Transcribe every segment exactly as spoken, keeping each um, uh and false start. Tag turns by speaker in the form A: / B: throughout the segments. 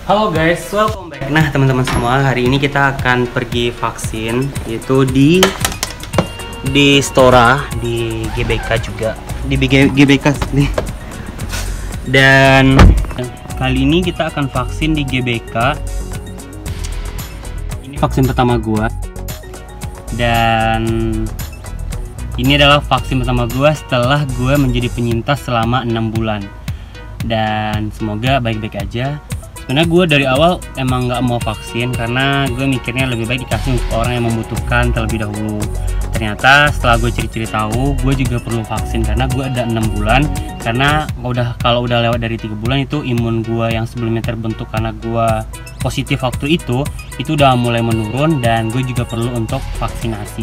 A: Halo guys, welcome back. Nah teman-teman semua, hari ini kita akan pergi vaksin, yaitu di di Stora, di G B K juga, di G B K nih. Dan kali ini kita akan vaksin di G B K. Ini vaksin pertama gua. Dan ini adalah vaksin pertama gua setelah gua menjadi penyintas selama enam bulan. Dan semoga baik-baik aja. Sebenarnya gue dari awal emang nggak mau vaksin karena gue mikirnya lebih baik dikasih untuk orang yang membutuhkan terlebih dahulu. Ternyata setelah gue ciri-ciri tahu, gue juga perlu vaksin karena gue ada enam bulan. Karena udah kalau udah lewat dari tiga bulan itu imun gue yang sebelumnya terbentuk karena gue positif waktu itu itu udah mulai menurun, dan gue juga perlu untuk vaksinasi.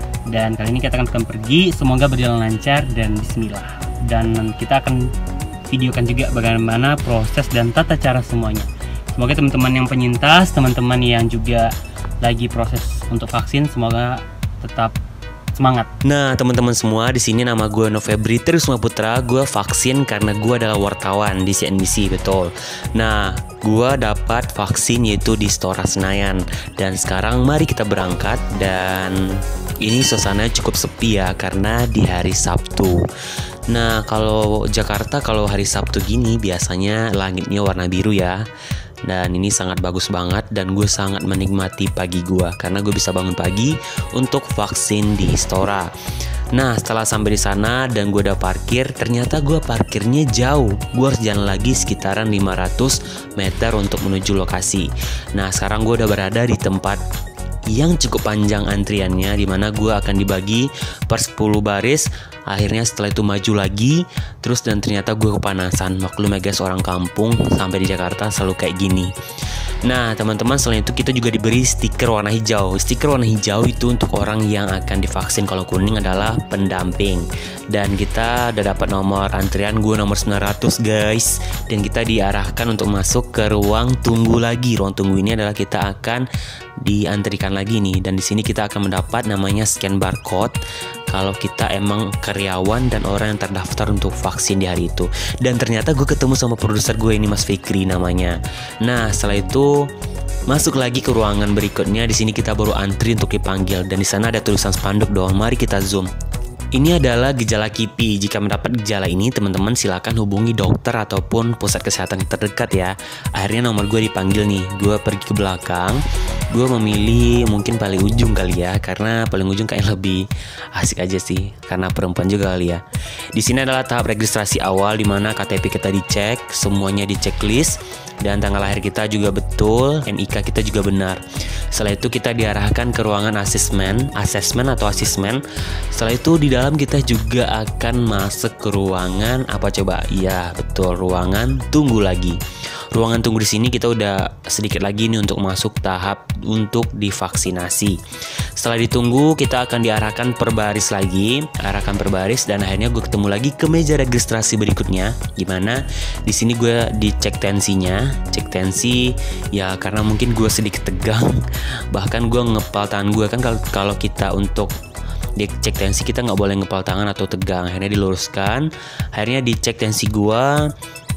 A: Dan kali ini kita akan pergi, semoga berjalan lancar dan bismillah. Dan kita akan videokan juga bagaimana proses dan tata cara semuanya. Semoga teman-teman yang penyintas, teman-teman yang juga lagi proses untuk vaksin, semoga tetap semangat.
B: Nah teman-teman semua, di sini nama gue Novebri Trisma Putra. Gue vaksin karena gue adalah wartawan di C N B C, betul. Nah gue dapat vaksin yaitu di Stora Senayan. Dan sekarang mari kita berangkat. Dan ini suasananya cukup sepi ya, karena di hari Sabtu. Nah kalau Jakarta kalau hari Sabtu gini biasanya langitnya warna biru ya. Dan ini sangat bagus banget, dan gue sangat menikmati pagi gue karena gue bisa bangun pagi untuk vaksin di Stora. Nah setelah sampai di sana dan gue udah parkir, ternyata gue parkirnya jauh. Gue harus jalan lagi sekitaran lima ratus meter untuk menuju lokasi. Nah sekarang gue udah berada di tempat yang cukup panjang antriannya, dimana gue akan dibagi per sepuluh baris. Akhirnya setelah itu maju lagi terus, dan ternyata gue kepanasan. Maklum ya guys, orang kampung sampai di Jakarta selalu kayak gini. Nah teman-teman, selain itu kita juga diberi stiker warna hijau. Stiker warna hijau itu untuk orang yang akan divaksin. Kalau kuning adalah pendamping. Dan kita udah dapat nomor antrian, gue nomor sembilan ratus guys. Dan kita diarahkan untuk masuk ke ruang tunggu lagi. Ruang tunggu ini adalah kita akan diantrikan lagi nih. Dan di sini kita akan mendapat namanya scan barcode kalau kita emang karyawan dan orang yang terdaftar untuk vaksin di hari itu. Dan ternyata gue ketemu sama produser gue ini, Mas Fikri namanya. Nah setelah itu masuk lagi ke ruangan berikutnya. Di sini kita baru antri untuk dipanggil, dan di sana ada tulisan spanduk dong. Mari kita zoom. Ini adalah gejala K I P I. Jika mendapat gejala ini, teman-teman silakan hubungi dokter ataupun pusat kesehatan terdekat ya. Akhirnya nomor gue dipanggil nih. Gue pergi ke belakang. Gue memilih mungkin paling ujung kali ya, karena paling ujung kayak lebih asik aja sih, karena perempuan juga kali ya. Di sini adalah tahap registrasi awal, dimana K T P kita dicek, semuanya di checklist, dan tanggal lahir kita juga betul, N I K kita juga benar. Setelah itu kita diarahkan ke ruangan asesmen, asesmen atau asesmen. Setelah itu di dalam kita juga akan masuk ke ruangan apa coba? Iya betul, ruangan tunggu lagi. Ruangan tunggu di sini kita udah sedikit lagi nih untuk masuk tahap untuk divaksinasi. Setelah ditunggu, kita akan diarahkan per baris lagi, arahkan per baris, dan akhirnya gue ketemu lagi ke meja registrasi berikutnya. Gimana? Di sini gue dicek tensinya, cek tensi ya karena mungkin gue sedikit tegang. Bahkan gue ngepal tangan gue kan, kalau kalau kita untuk dicek tensi kita nggak boleh ngepal tangan atau tegang. Akhirnya diluruskan, akhirnya dicek tensi gue.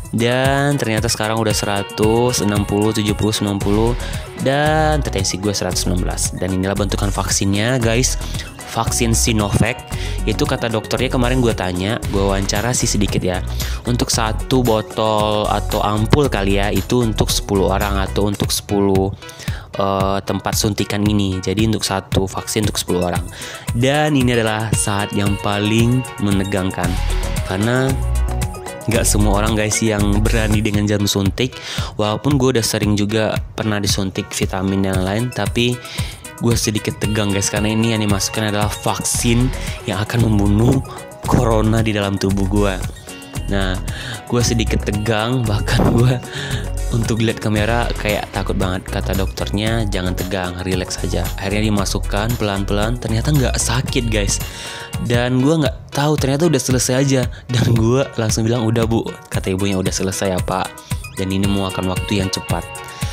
B: Dan ternyata sekarang udah seratus enam puluh, tujuh puluh, sembilan puluh, dan tensi gue seratus enam belas. Dan inilah bentukan vaksinnya guys. Vaksin Sinovac. Itu kata dokternya kemarin gue tanya, gue wawancara sih sedikit ya. Untuk satu botol atau ampul kali ya, itu untuk sepuluh orang atau untuk sepuluh uh, tempat suntikan ini. Jadi untuk satu vaksin untuk sepuluh orang. Dan ini adalah saat yang paling menegangkan, karena nggak semua orang guys yang berani dengan jarum suntik. Walaupun gue udah sering juga pernah disuntik vitamin dan lain, tapi gue sedikit tegang guys, karena ini yang dimasukkan adalah vaksin yang akan membunuh corona di dalam tubuh gue. Nah gue sedikit tegang, bahkan gue untuk lihat kamera kayak takut banget. Kata dokternya jangan tegang, relax saja. Akhirnya dimasukkan pelan-pelan, ternyata nggak sakit guys. Dan gue nggak tahu, ternyata udah selesai aja. Dan gue langsung bilang udah bu, kata ibunya udah selesai ya pak. Dan ini memakan waktu yang cepat.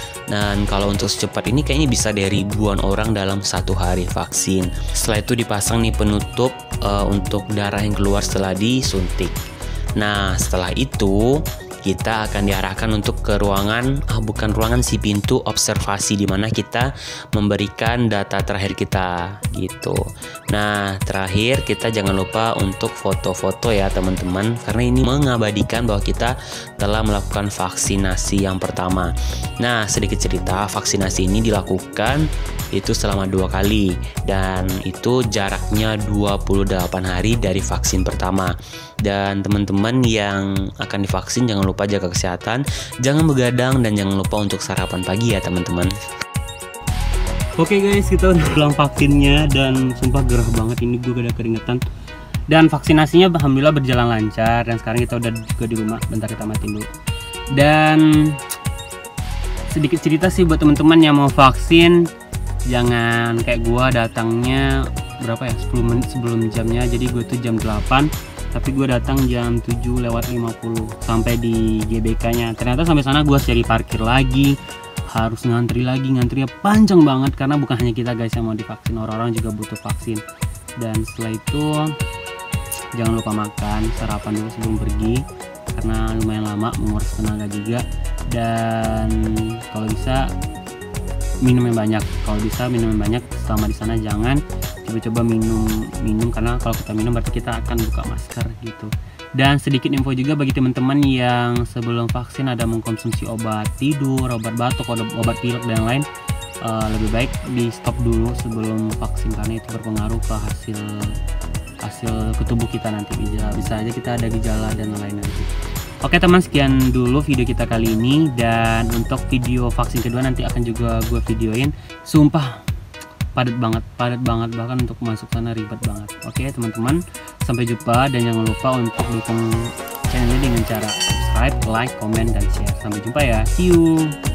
B: Dan kalau untuk secepat ini kayaknya bisa dari ribuan orang dalam satu hari vaksin. Setelah itu dipasang nih penutup uh, untuk darah yang keluar setelah disuntik. Nah setelah itu kita akan diarahkan untuk ke ruangan, ah bukan ruangan sih, pintu observasi di mana kita memberikan data terakhir kita gitu. Nah, terakhir kita jangan lupa untuk foto-foto ya teman-teman, karena ini mengabadikan bahwa kita telah melakukan vaksinasi yang pertama. Nah, sedikit cerita, vaksinasi ini dilakukan itu selama dua kali dan itu jaraknya dua puluh delapan hari dari vaksin pertama. Dan teman-teman yang akan divaksin jangan lupa jaga kesehatan, jangan begadang, dan jangan lupa untuk sarapan pagi ya teman-teman.
A: Oke guys, kita udah pulang vaksinnya dan sumpah gerah banget, ini gue udah keringetan. Dan vaksinasinya alhamdulillah berjalan lancar dan sekarang kita udah juga di rumah. Bentar kita matiin dulu. Dan sedikit cerita sih buat teman-teman yang mau vaksin, jangan kayak gua datangnya berapa ya, sepuluh menit sebelum jamnya. Jadi gue tuh jam delapan, tapi gue datang jam tujuh lewat lima puluh sampai di G B K-nya. Ternyata sampai sana gue cari parkir lagi, harus ngantri lagi, ngantrinya panjang banget karena bukan hanya kita guys yang mau divaksin, orang-orang juga butuh vaksin. Dan setelah itu jangan lupa makan, sarapan dulu sebelum pergi karena lumayan lama, menguras tenaga juga. Dan kalau bisa minum yang banyak, kalau bisa minum yang banyak selama di sana. Jangan coba-coba minum minum karena kalau kita minum berarti kita akan buka masker gitu. Dan sedikit info juga bagi teman-teman yang sebelum vaksin ada mengkonsumsi obat tidur, obat batuk, obat pilek dan lain, uh, lebih baik di stop dulu sebelum vaksin karena itu berpengaruh ke hasil hasil ke tubuh kita nanti. Bisa, bisa aja kita ada gejala dan lain nanti. Oke teman, sekian dulu video kita kali ini, dan untuk video vaksin kedua nanti akan juga gue videoin. Sumpah padat banget, padat banget, bahkan untuk masuk sana ribet banget. Oke teman-teman, sampai jumpa dan jangan lupa untuk dukung channel ini dengan cara subscribe, like, komen, dan share. Sampai jumpa ya, see you.